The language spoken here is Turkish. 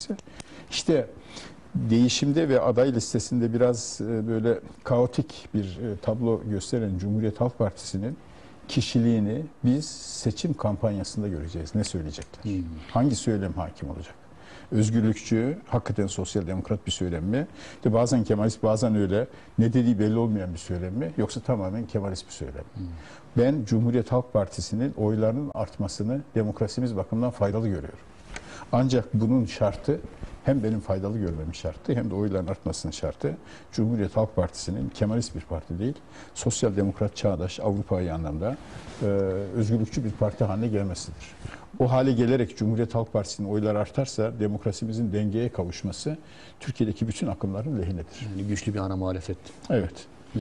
İşte değişimde ve aday listesinde biraz böyle kaotik bir tablo gösteren Cumhuriyet Halk Partisi'nin kişiliğini biz seçim kampanyasında göreceğiz. Ne söyleyecekler? Hangi söylem hakim olacak? Özgürlükçü, hakikaten sosyal demokrat bir söylem mi? İşte bazen Kemalist, bazen öyle ne dediği belli olmayan bir söylem mi? Yoksa tamamen Kemalist bir söylem mi? Ben Cumhuriyet Halk Partisi'nin oylarının artmasını demokrasimiz bakımından faydalı görüyorum. Ancak bunun şartı hem benim faydalı görmemin şartı hem de oyların artmasının şartı Cumhuriyet Halk Partisi'nin Kemalist bir parti değil, sosyal demokrat, çağdaş, Avrupa'yı anlamda özgürlükçü bir parti haline gelmesidir. O hale gelerek Cumhuriyet Halk Partisi'nin oyları artarsa demokrasimizin dengeye kavuşması Türkiye'deki bütün akımların lehinedir. Yani güçlü bir ana muhalefet. Evet.